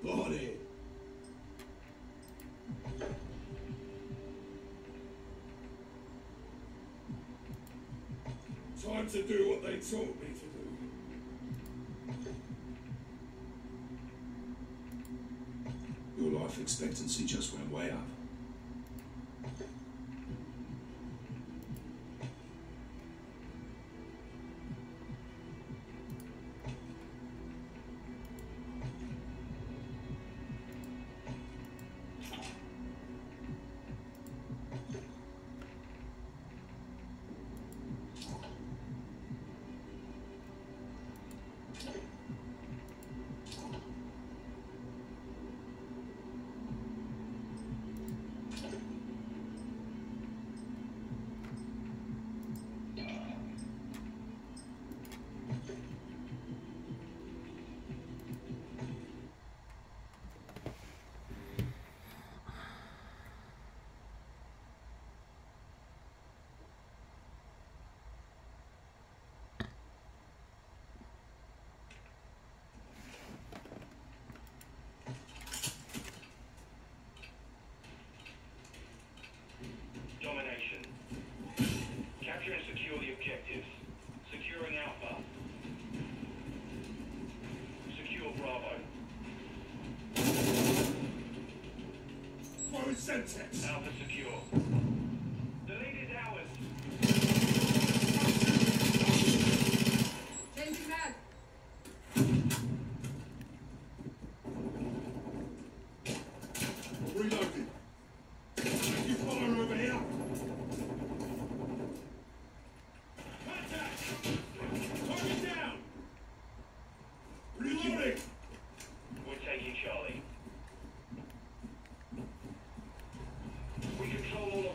On it. Time to do what they taught me to do. Your life expectancy just went way up. Domination. Capture and secure the objectives. Securing Alpha. Secure Bravo. Throwing Semtex. Alpha secure. The lead is ours. Changing mag. Reloading. You follow over here. Contact! Target down! Reloading! We're taking Charlie. We control all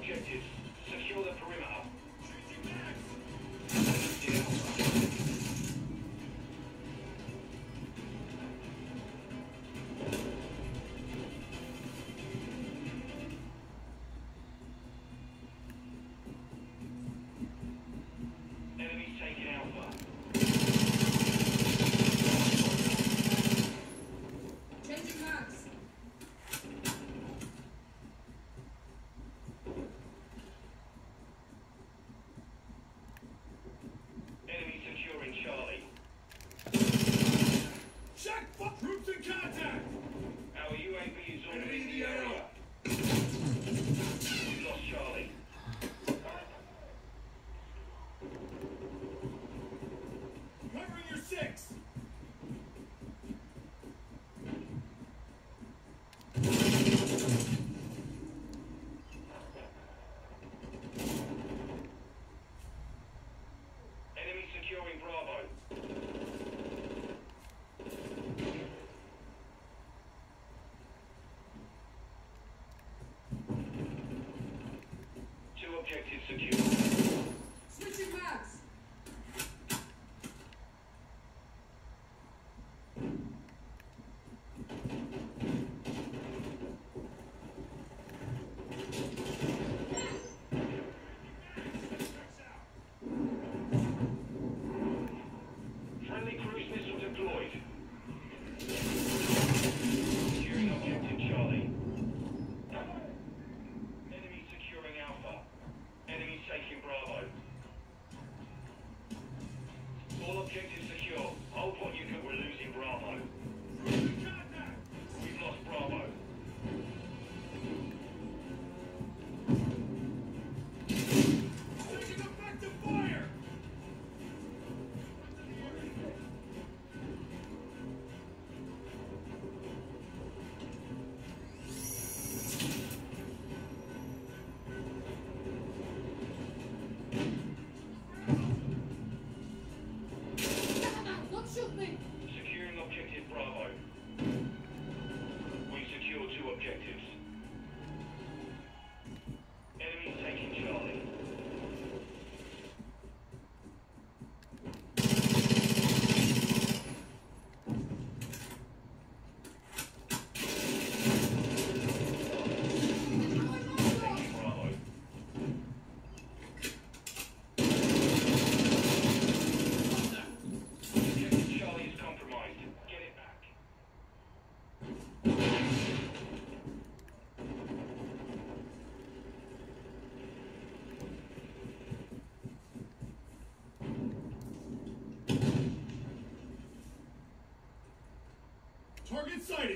sighted!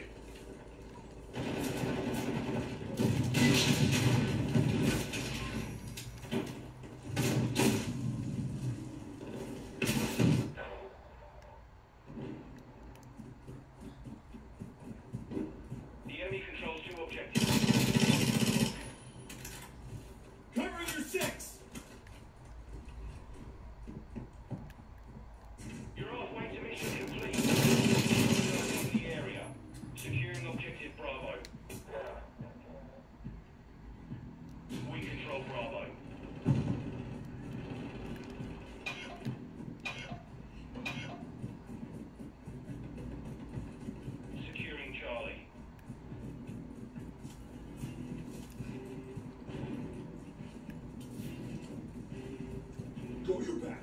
The enemy controls 2 objectives. Cover your 6! You're halfway to mission complete. Searching the area. Securing objective Bravo. We control Bravo. Securing Charlie. Got your back.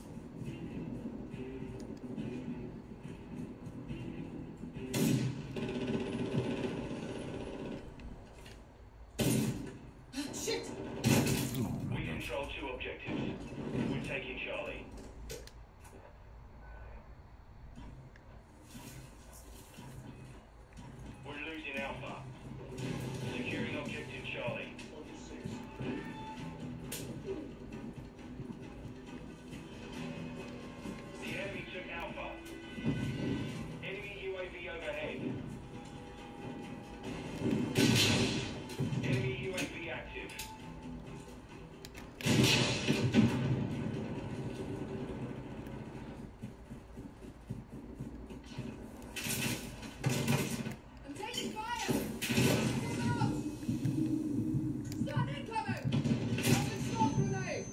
Shit! We control 2 objectives. We're taking Charlie. We're losing Alpha. Securing objective Charlie. The enemy took Alpha. Enemy UAV overhead. Enemy UAV active. I'm taking fire! Get out! Stand in cover! Open smoke grenade!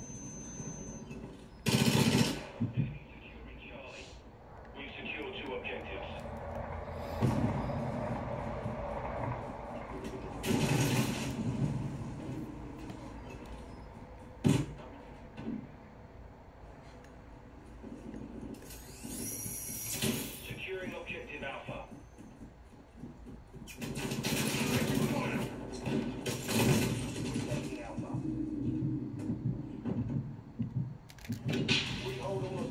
Enemy securing Charlie. We've secured 2 objectives. Securing objective Alpha. Taking Alpha. We hold all